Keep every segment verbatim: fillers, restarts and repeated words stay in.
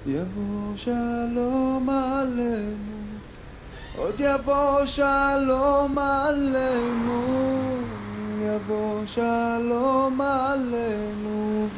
יבוא שלום עלינו, עוד יבוא שלום עלינו, יבוא שלום עלינו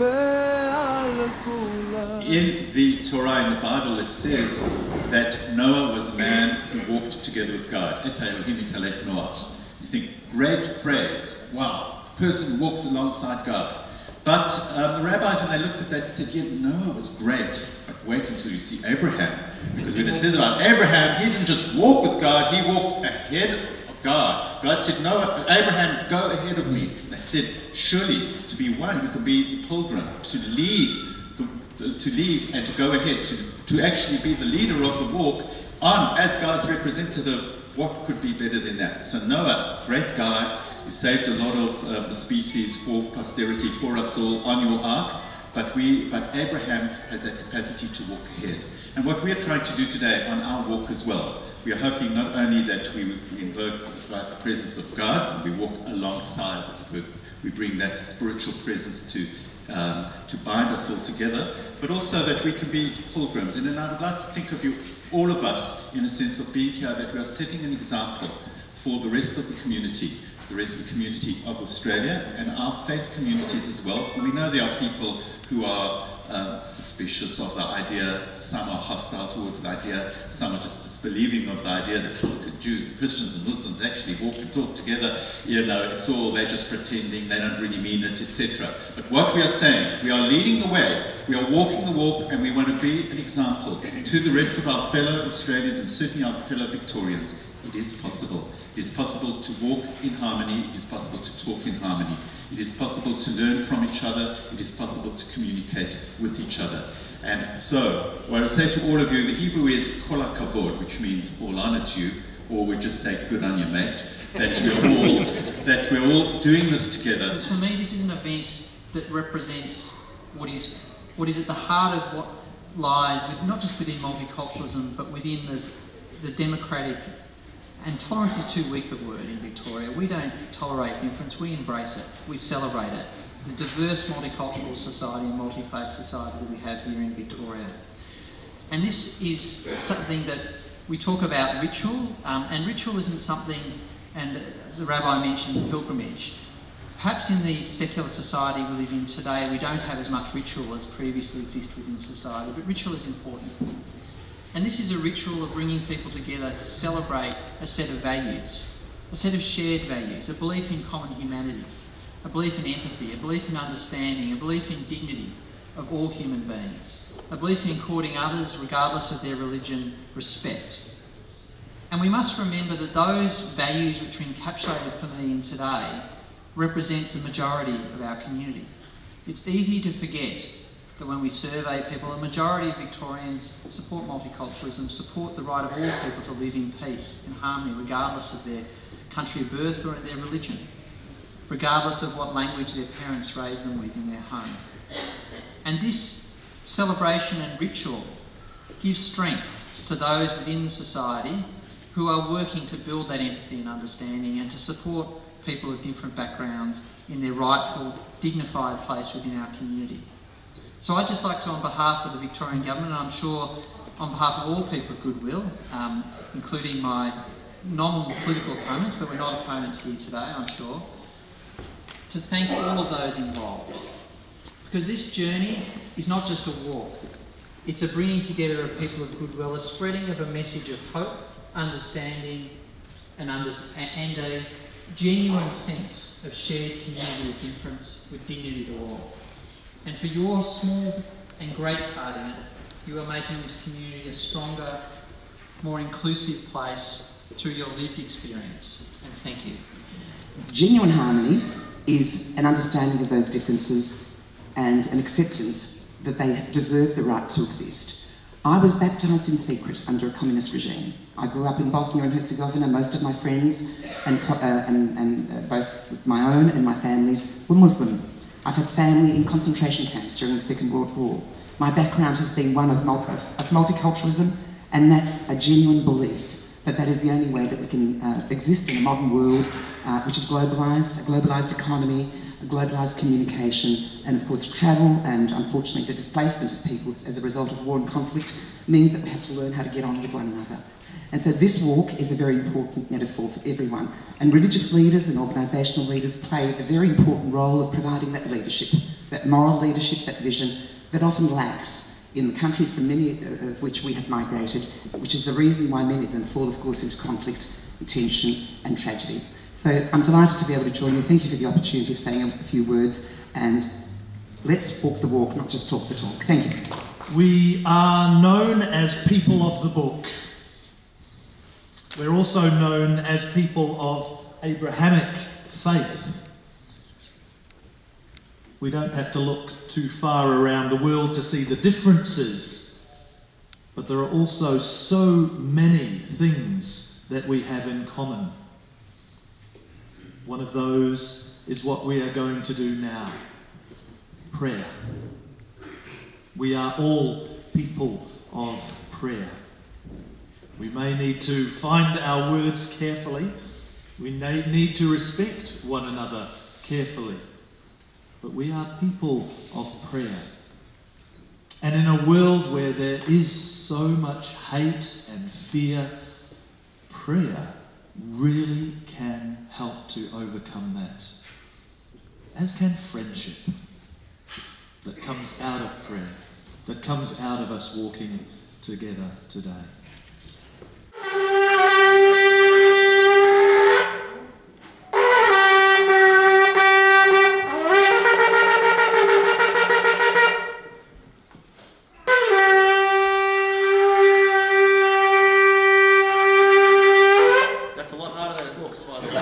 ועל כולם. In the Torah, in the Bible, it says that Noah was a man who walked together with God. Et Elohim italech Noah. You think, great praise, wow, person walks alongside God. But um, the rabbis, when they looked at that, said, yeah, Noah was great, but wait until you see Abraham. Because when it says about Abraham, he didn't just walk with God, he walked ahead of God. God said, Noah, Abraham, go ahead of me. And they said, surely to be one who can be the pilgrim, to lead, the, to lead and to go ahead, to, to actually be the leader of the walk on as God's representative, what could be better than that? So Noah, great guy, you saved a lot of uh, the species for posterity, for us all on your ark, but we, but Abraham has that capacity to walk ahead. And what we are trying to do today on our walk as well, we are hoping not only that we invoke right, the presence of God, and we walk alongside us, we, we bring that spiritual presence to um, to bind us all together, but also that we can be pilgrims. And then I would like to think of you, all of us, in a sense of being here, that we are setting an example for the rest of the community, the rest of the community of Australia and our faith communities as well. For we know there are people who are um, suspicious of the idea, some are hostile towards the idea, some are just disbelieving of the idea that how could Jews and Christians and Muslims actually walk and talk together, you know, it's all, they're just pretending, they don't really mean it, et cetera. But what we are saying, we are leading the way, we are walking the walk, and we want to be an example to the rest of our fellow Australians and certainly our fellow Victorians. It is possible. It is possible to walk in harmony. It is possible to talk in harmony. It is possible to learn from each other. It is possible to communicate with each other. And so, what I say to all of you, the Hebrew is kol hakavod, which means all honor to you, or we just say good on you, mate. That we're all that we're all doing this together. Because for me, this is an event that represents what is what is at the heart of what lies with, not just within multiculturalism, but within the, the democratic. And tolerance is too weak a word in Victoria. We don't tolerate difference, we embrace it, we celebrate it. The diverse multicultural society and multi-faith society that we have here in Victoria. And this is something that we talk about ritual, um, and ritual isn't something, and the rabbi mentioned pilgrimage. Perhaps in the secular society we live in today, we don't have as much ritual as previously existed within society, but ritual is important. And this is a ritual of bringing people together to celebrate a set of values, a set of shared values, a belief in common humanity, a belief in empathy, a belief in understanding, a belief in dignity of all human beings, a belief in according others, regardless of their religion, respect. And we must remember that those values which are encapsulated for me in today represent the majority of our community. It's easy to forget that when we survey people, a majority of Victorians support multiculturalism, support the right of all people to live in peace and harmony, regardless of their country of birth or their religion, regardless of what language their parents raised them with in their home. And this celebration and ritual gives strength to those within the society who are working to build that empathy and understanding and to support people of different backgrounds in their rightful, dignified place within our community. So I'd just like to, on behalf of the Victorian Government, and I'm sure on behalf of all people of goodwill, um, including my nominal political opponents, but we're not opponents here today, I'm sure, to thank all of those involved. Because this journey is not just a walk, it's a bringing together of people of goodwill, a spreading of a message of hope, understanding, and, under and a genuine sense of shared community of difference with dignity to all. And for your small and great part in it, you are making this community a stronger, more inclusive place through your lived experience. And thank you. Genuine harmony is an understanding of those differences and an acceptance that they deserve the right to exist. I was baptised in secret under a communist regime. I grew up in Bosnia and Herzegovina. Most of my friends, and, uh, and, and uh, both my own and my family's, were Muslim. I've had family in concentration camps during the Second World War. My background has been one of, multi of multiculturalism, and that's a genuine belief that that is the only way that we can uh, exist in a modern world uh, which is globalised, a globalised economy, globalised communication, and of course travel, and unfortunately the displacement of people as a result of war and conflict means that we have to learn how to get on with one another. And so this walk is a very important metaphor for everyone, and religious leaders and organisational leaders play a very important role of providing that leadership, that moral leadership, that vision that often lacks in the countries from many of which we have migrated, which is the reason why many of them fall, of course, into conflict, tension and tragedy. So I'm delighted to be able to join you. Thank you for the opportunity of saying a few words, and let's walk the walk, not just talk the talk. Thank you. We are known as people of the book. We're also known as people of Abrahamic faith. We don't have to look too far around the world to see the differences, but there are also so many things that we have in common. One of those is what we are going to do now: prayer. We are all people of prayer. We may need to find our words carefully. We may need to respect one another carefully. But we are people of prayer. And in a world where there is so much hate and fear, prayer really can help to overcome that. As can friendship that comes out of prayer, that comes out of us walking together today. That's a lot harder than it looks, by the way.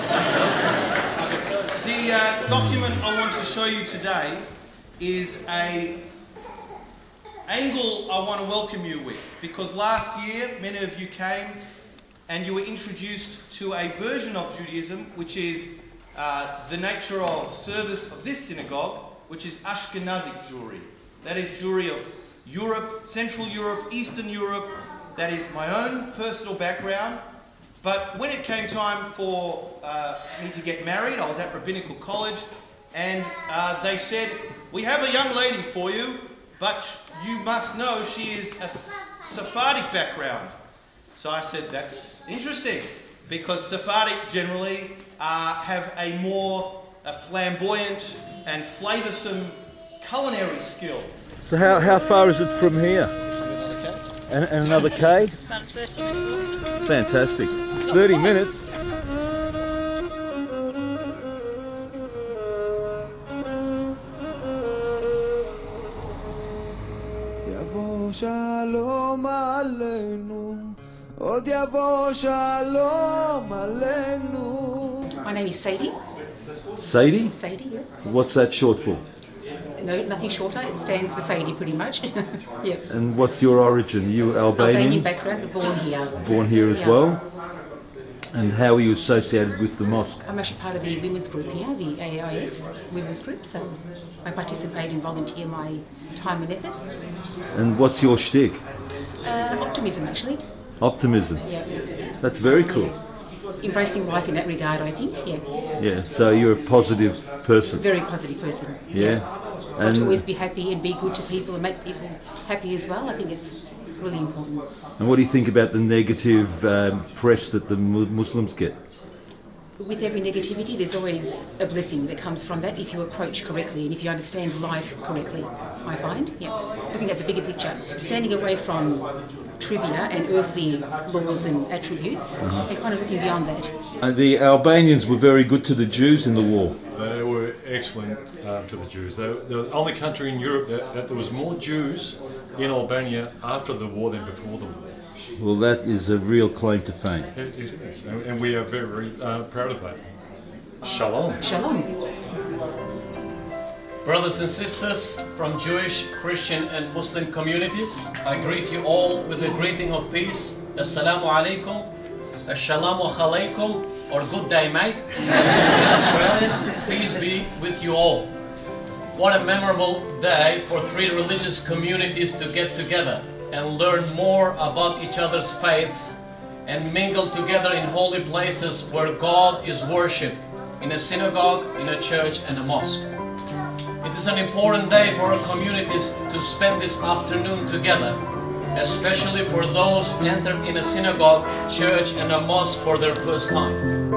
The uh, document I want to show you today is a angle I want to welcome you with, because last year many of you came and you were introduced to a version of Judaism which is uh, the nature of service of this synagogue, which is Ashkenazic Jewry. That is Jewry of Europe, Central Europe, Eastern Europe. That is my own personal background. But when it came time for uh, me to get married, I was at rabbinical college, and uh, they said, "We have a young lady for you, but you must know she is a Sephardic background." So I said, that's interesting, because Sephardic generally uh, have a more a flamboyant and flavoursome culinary skill. So how, how far is it from here? Another K. And, and another K? About thirty minutes. Fantastic. thirty minutes? Shalom Aleinu, Od Yavo Shalom Aleinu. My name is Sadie. Sadie? Sadie, yeah. What's that short for? No, nothing shorter. It stands for Sadie, pretty much. Yeah. And what's your origin? You Albanian? Albanian background, but born here. Born here as Yeah. well? And how are you associated with the mosque? I'm actually part of the women's group here, the A I S women's group, so I participate and volunteer my time and efforts. And what's your shtick? Uh, optimism, actually. Optimism? Yeah. That's very cool. Yeah. Embracing life in that regard, I think, yeah. Yeah, so you're a positive person. Very positive person. Yeah. And to And, always be happy and be good to people and make people happy as well. I think it's really important. and what do you think about the negative um, press that the Mu- Muslims get? With every negativity, there's always a blessing that comes from that if you approach correctly and if you understand life correctly, I find. Yeah. Looking at the bigger picture, standing away from trivia and earthly laws and attributes, Uh-huh. and kind of looking beyond that. And the Albanians were very good to the Jews in the war. They were excellent uh, to the Jews. They were the only country in Europe that, that there was more Jews in Albania after the war than before the war. Well, that is a real claim to fame. It, it is, and and we are very, very uh, proud of that. Shalom. Shalom. Brothers and sisters from Jewish, Christian and Muslim communities, I greet you all with a greeting of peace. Assalamu alaikum, assalamu alaikum, or good day mate. In Australian, peace be with you all. What a memorable day for three religious communities to get together and learn more about each other's faiths and mingle together in holy places where God is worshipped in a synagogue, in a church and a mosque. It is an important day for our communities to spend this afternoon together, especially for those entered in a synagogue, church and a mosque for their first time.